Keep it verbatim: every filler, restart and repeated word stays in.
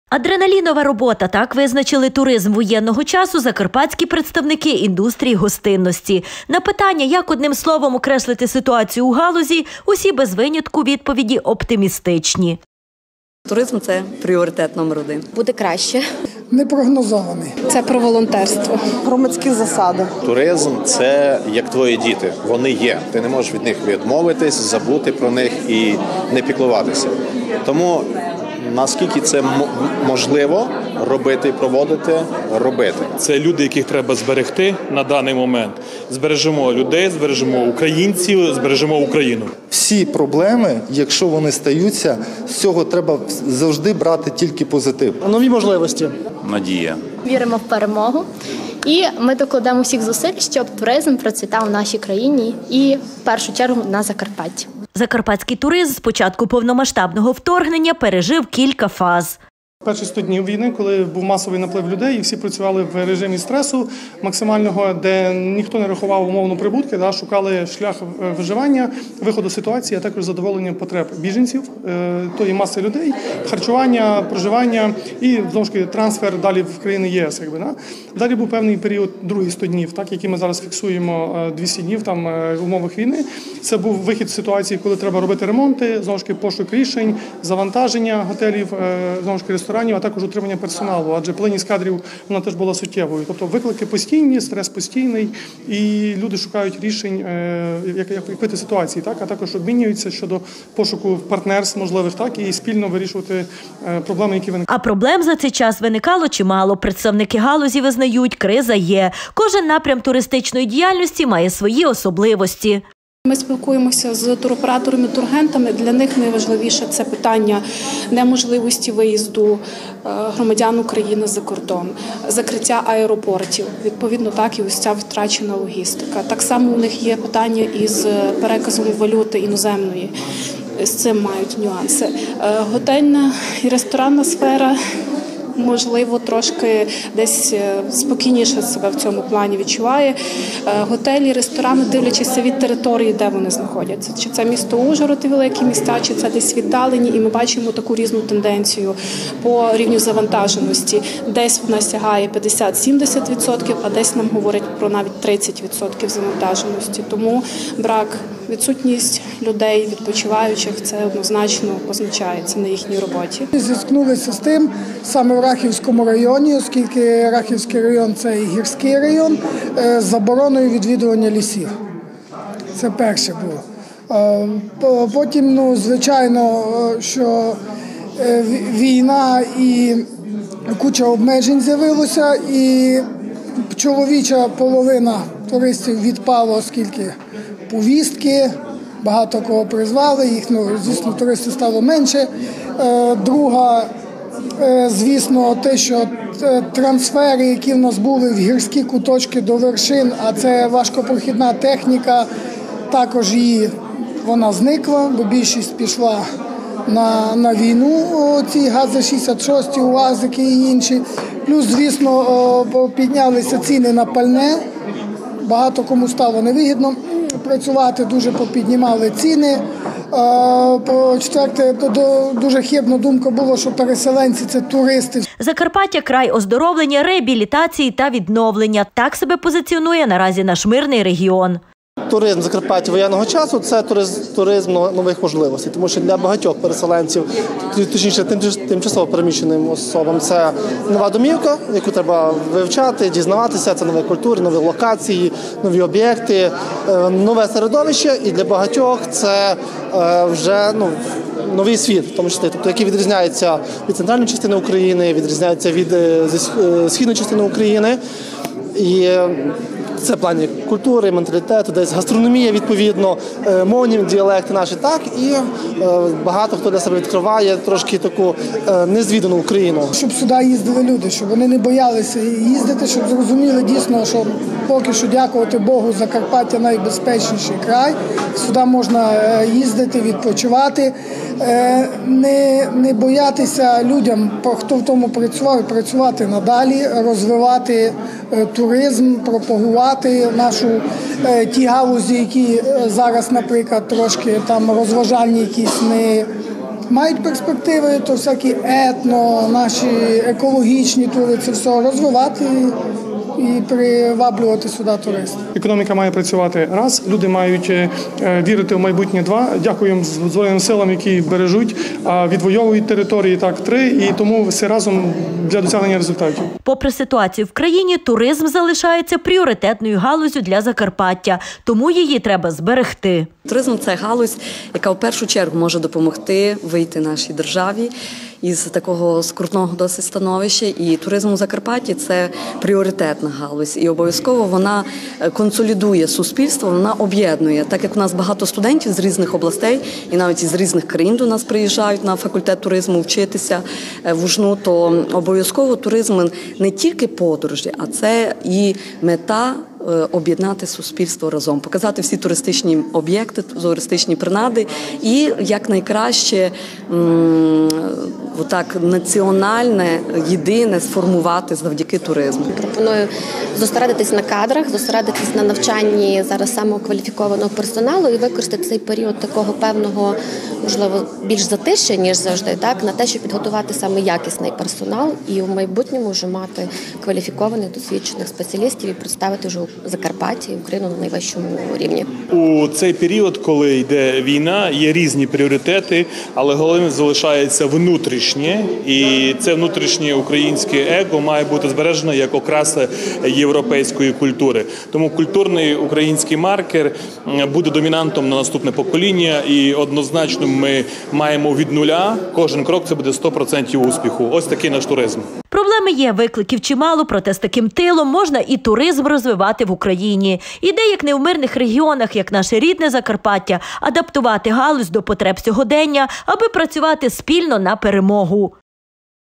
Адреналінова робота – так визначили туризм воєнного часу закарпатські представники індустрії гостинності. На питання, як одним словом окреслити ситуацію у галузі, усі без винятку відповіді оптимістичні. Туризм – це пріоритет номер один. Буде краще. Непрогнозований. Це про волонтерство. Громадські засади. Туризм – це як твої діти. Вони є. Ти не можеш від них відмовитись, забути про них і не піклуватися. Тому наскільки це можливо робити і проводити, робити. Це люди, яких треба зберегти на даний момент. Збережемо людей, збережемо українців, збережемо Україну. Всі проблеми, якщо вони стаються, з цього треба завжди брати тільки позитив. Нові можливості. Надія. Віримо в перемогу і ми докладемо всіх зусиль, щоб туризм процвітав в нашій країні і в першу чергу на Закарпатті. Закарпатський туризм з початку повномасштабного вторгнення пережив кілька фаз. Перші сто днів війни, коли був масовий наплив людей і всі працювали в режимі стресу максимального, де ніхто не рахував умовно прибутки, да, шукали шлях виживання, виходу з ситуації, а також задоволення потреб біженців, тої маси людей, харчування, проживання і, знову ж таки, трансфер далі в країни ЄС. Якби, да. Далі був певний період, другий сто днів, так, який ми зараз фіксуємо двісті днів там, в умовах війни. Це був вихід з ситуації, коли треба робити ремонти, знову ж таки, пошук рішень, завантаження готелів, знову ж таки, ресторанів, а також утримання персоналу, адже плинність кадрів вона теж була суттєвою. Тобто виклики постійні, стрес постійний, і люди шукають рішень, як, як вийти з ситуації, так, а також обмінюються щодо пошуку партнерств можливих, так, і спільно вирішувати проблеми, які виникають. А проблем за цей час виникало чимало. Представники галузі визнають, криза є. Кожен напрям туристичної діяльності має свої особливості. Ми спілкуємося з туроператорами, турагентами. Для них найважливіше – це питання неможливості виїзду громадян України за кордон, закриття аеропортів, відповідно, так і ось ця втрачена логістика. Так само у них є питання із переказом валюти іноземної. З цим мають нюанси. Готельна і ресторанна сфера, можливо, трошки десь спокійніше себе в цьому плані відчуває. Готелі, ресторани, дивлячись від території, де вони знаходяться. Чи це місто Ужгород і великі міста, чи це десь віддалені. І ми бачимо таку різну тенденцію по рівню завантаженості. Десь вона сягає п'ятдесят-сімдесят відсотків, а десь нам говорять про навіть тридцять відсотків завантаженості. Тому брак, відсутність людей, відпочиваючих, це однозначно позначається на їхній роботі. Зіткнулися з тим саме в Рахівському районі, оскільки Рахівський район – це і гірський район, з забороною відвідування лісів. Це перше було. Потім, ну, звичайно, що війна і куча обмежень з'явилося, і чоловіча половина туристів відпала, оскільки повістки, багато кого призвали, їх, ну, звісно, туристів стало менше. Друга, звісно, те, що трансфери, які в нас були в гірські куточки до вершин, а це важкопрохідна техніка, також її, вона зникла, бо більшість пішла на, на війну, ці ГАЗи шістдесят шість, УАЗики і інші. Плюс, звісно, піднялися ціни на пальне, багато кому стало невигідно працювати, дуже попіднімали ціни. По четверте, дуже хибна думка була, що переселенці – це туристи. Закарпаття – край оздоровлення, реабілітації та відновлення. Так себе позиціонує наразі наш мирний регіон. Туризм Закарпаття воєнного часу – це туризм, туризм нових можливостей, тому що для багатьох переселенців, точніше тимчасово переміщеним особам, це нова домівка, яку треба вивчати, дізнаватися, це нові культури, нові локації, нові об'єкти, нове середовище, і для багатьох це вже, ну, новий світ, в тому числі, тобто, який відрізняється від центральної частини України, відрізняється від східної частини України. І це в плані культури, менталітету, десь гастрономія, відповідно, мовні діалекти наші, так, і багато хто для себе відкриває трошки таку незвідану Україну. Щоб сюди їздили люди, щоб вони не боялися їздити, щоб зрозуміли дійсно, що поки що, дякувати Богу, Закарпаття найбезпечніший край, сюди можна їздити, відпочивати, не, не боятися людям, хто в тому працював, працювати надалі, розвивати туризм, пропагувати нашу ті галузі, які зараз, наприклад, трошки там розважальні якісь не мають перспективи, то всякі етно, наші екологічні тури, це все розвивати і приваблювати сюди туристів. Економіка має працювати раз, люди мають вірити в майбутнє два. Дякуємо Збройним силам, які бережуть, а відвоюють території так три, і тому все разом для досягнення результатів. Попри ситуацію в країні, туризм залишається пріоритетною галуззю для Закарпаття, тому її треба зберегти. Туризм – це галузь, яка в першу чергу може допомогти вийти нашій державі із такого скрутного досить становища. І туризм у Закарпатті – це пріоритетна галузь. І обов'язково вона консолідує суспільство, вона об'єднує. Так як у нас багато студентів з різних областей і навіть із різних країн до нас приїжджають на факультет туризму вчитися в Ужну, то обов'язково туризм не тільки подорожі, а це і мета – об'єднати суспільство разом, показати всі туристичні об'єкти, туристичні принади і якнайкраще м, отак, національне, єдине сформувати завдяки туризму. Пропоную зосередитись на кадрах, зосередитись на навчанні зараз самого кваліфікованого персоналу і використати цей період такого певного, можливо, більш затишчя, ніж завжди, так, на те, щоб підготувати саме якісний персонал і в майбутньому вже мати кваліфікованих, досвідчених спеціалістів і представити вже Закарпаття і Україну на найвищому рівні. У цей період, коли йде війна, є різні пріоритети, але головним залишається внутрішнє, і це внутрішнє українське его має бути збережено як окраса європейської культури. Тому культурний український маркер буде домінантом на наступне покоління, і однозначно ми маємо від нуля, кожен крок це буде сто відсотків успіху. Ось такий наш туризм. Проблеми є, викликів чимало, проте з таким тилом можна і туризм розвивати в Україні. Іде, як не в мирних регіонах, як наше рідне Закарпаття, адаптувати галузь до потреб сьогодення, аби працювати спільно на перемогу.